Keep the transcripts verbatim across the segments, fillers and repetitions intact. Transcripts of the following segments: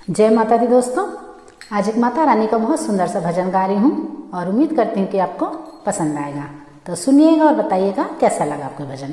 जय माता दी दोस्तों, आज एक माता रानी का बहुत सुंदर सा भजन गा रही हूँ और उम्मीद करती हूँ कि आपको पसंद आएगा। तो सुनिएगा और बताइएगा कैसा लगा आपको भजन।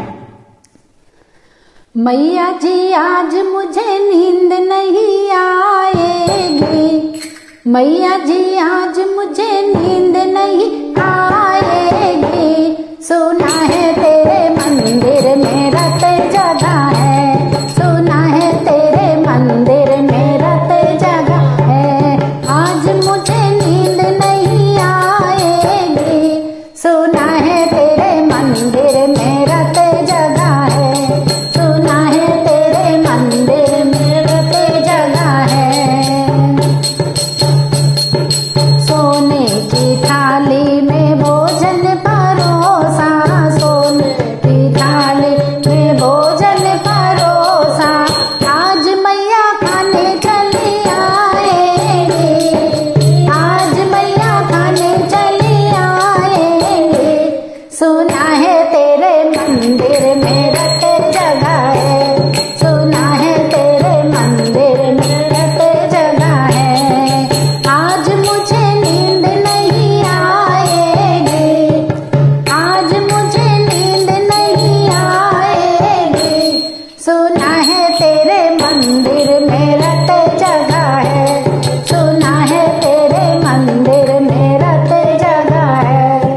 मैया जी आज मुझे नींद नहीं आएगी, मैया जी आज मुझे नींद नहीं आएगी, सुना है तेरे मंदिर में रत जगा है, सुना है तेरे मंदिर में रत जगा है, आज मुझे नींद नहीं आएगी, सुना है तेरे मंदिर में रत जगा है, सुना है तेरे मंदिर में रत जगा है। सोने की थाली में भोजन परोसा, सोने की थाली में भोजन परोसा, आज मैया खाने चली आएंगी, आज मैया खाने चली आएंगी, सुना है तेरे मंदिर में रत जगा है, सुना है तेरे मंदिर में रत जगा है, आज मुझे नींद नहीं आएगी, आज मुझे नींद नहीं आएगी, सुना है तेरे मंदिर में रत जगा है, सुना है तेरे मंदिर में रत जगा है।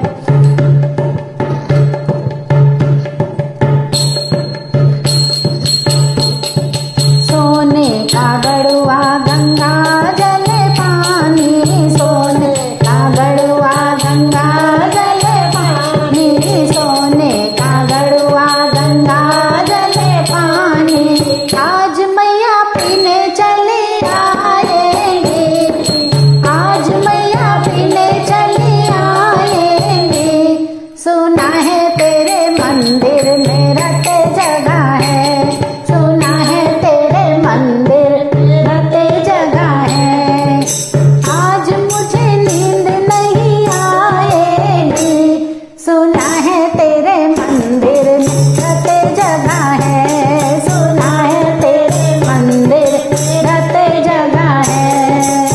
सोने का गड़ुआ गंगा जल पानी, सोने का गड़ुआ गंगा जल पानी, सोने का गड़ुआ गंगा जल पानी, आज मैया पीने चली आएंगी, आज मैया पीने चली आएंगी, सुना है तेरे मंदिर में रत जगा है, सुना है तेरे मंदिर में रत जगा है, आज मुझे नींद नहीं आएगी, सुना है तेरे मंदिर में रत जगा है, सुना है तेरे मंदिर में रत जगा है।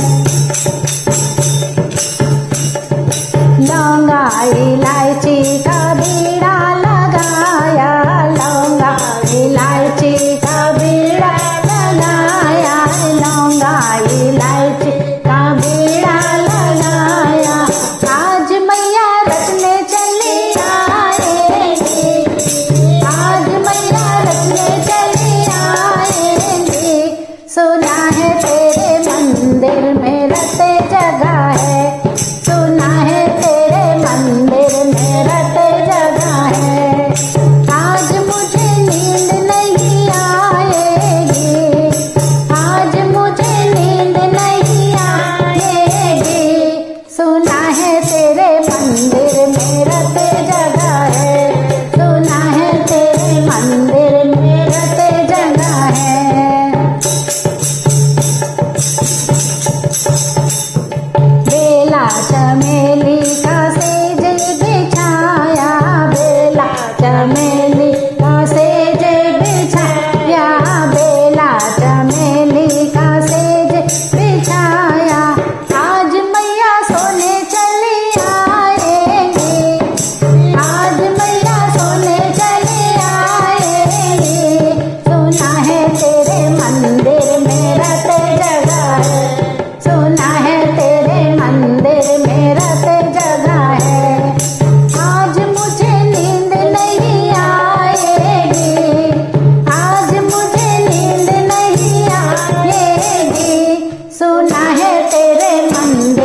लौंगा इलायची का बीड़ा लगाया, लौंगा इलायची का बीड़ा लगाया, लौंगा इलायची का बीड़ा लगाया, आज मैया रचने चली आएंगी, आज मैया रचने चली आएंगी, सुना है तेरे मंदिर में रत जगा है, सुना है तेरे मंदिर में रत जगा है, आज मुझे नींद नहीं आएगी, आज मुझे नींद नहीं आएगी, सुना है तेरे मंदिर में रत जगा है, सुना है तेरे मंदिर में रत जगा है। बेला चमेली का सेज बिछाया, बेला चमेली का सेज बिछाया, बेला चमेली का सेज बिछाया, आज मैया सोने चली आएंगी, आज मैया सोने चली आएंगी, सुना है तेरे मंदिर में रत जगा है, सुना है तेरे मंदिर में रत जगा है, आज मुझे नींद नहीं आएगी, आज मुझे नींद नहीं आएगी, सुना है तेरे मंदिर